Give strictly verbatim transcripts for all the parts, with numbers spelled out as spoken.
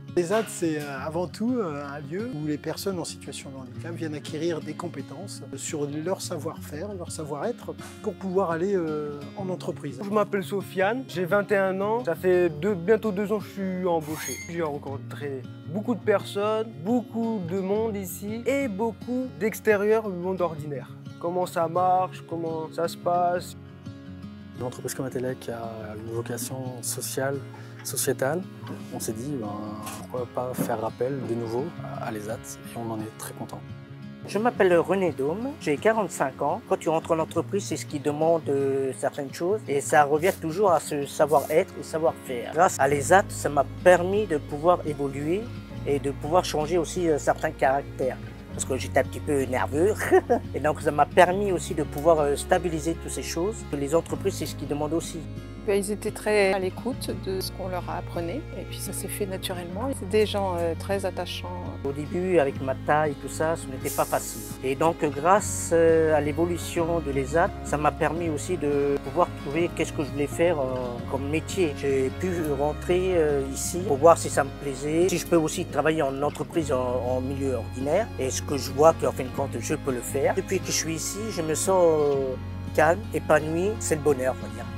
L'ESAT, c'est avant tout un lieu où les personnes en situation de handicap viennent acquérir des compétences sur leur savoir-faire, leur savoir-être, pour pouvoir aller en entreprise. Je m'appelle Sofiane, j'ai vingt et un ans, ça fait deux, bientôt deux ans que je suis embauché. J'ai rencontré beaucoup de personnes, beaucoup de monde ici et beaucoup d'extérieur du monde ordinaire. Comment ça marche, comment ça se passe. Une entreprise comme Atelec a une vocation sociale, sociétale. On s'est dit, ben, pourquoi pas faire appel de nouveau à l'ESAT et on en est très content. Je m'appelle René Dôme, j'ai quarante-cinq ans. Quand tu rentres en entreprise, c'est ce qui demande euh, certaines choses et ça revient toujours à ce savoir-être et savoir-faire. Grâce à l'ESAT, ça m'a permis de pouvoir évoluer et de pouvoir changer aussi euh, certains caractères. Parce que j'étais un petit peu nerveux et donc ça m'a permis aussi de pouvoir stabiliser toutes ces choses. Les entreprises, c'est ce qu'ils demandent aussi. Ils étaient très à l'écoute de ce qu'on leur apprenait et puis ça s'est fait naturellement. C'est des gens très attachants. Au début, avec ma taille et tout ça, ce n'était pas facile. Et donc grâce à l'évolution de l'ESAT, ça m'a permis aussi de pouvoir trouver qu'est-ce que je voulais faire comme métier. J'ai pu rentrer ici pour voir si ça me plaisait, si je peux aussi travailler en entreprise en, en milieu ordinaire. Et ce que je vois qu'en fin de compte, je peux le faire. Depuis que je suis ici, je me sens calme, épanoui. C'est le bonheur, on va dire.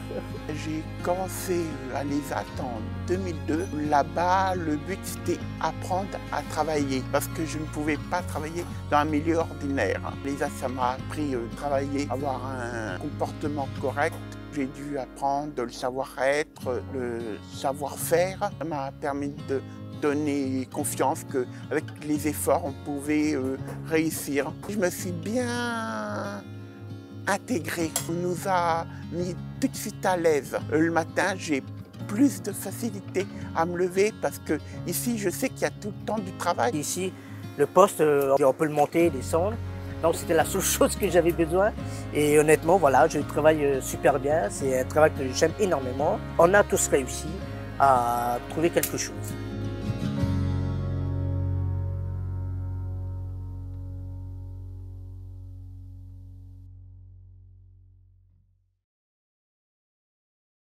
J'ai commencé à l'ESAT en deux mille deux. Là-bas, le but c'était apprendre à travailler parce que je ne pouvais pas travailler dans un milieu ordinaire. L'ESAT, ça m'a appris à travailler, avoir un comportement correct. J'ai dû apprendre le savoir-être, le savoir-faire. Ça m'a permis de donner confiance qu'avec les efforts, on pouvait euh, réussir. Je me suis bien intégré. On nous a mis tout de suite à l'aise. Le matin, j'ai plus de facilité à me lever parce que ici, je sais qu'il y a tout le temps du travail. Ici, le poste, on peut le monter et descendre. Donc c'était la seule chose que j'avais besoin. Et honnêtement, voilà, je travaille super bien. C'est un travail que j'aime énormément. On a tous réussi à trouver quelque chose.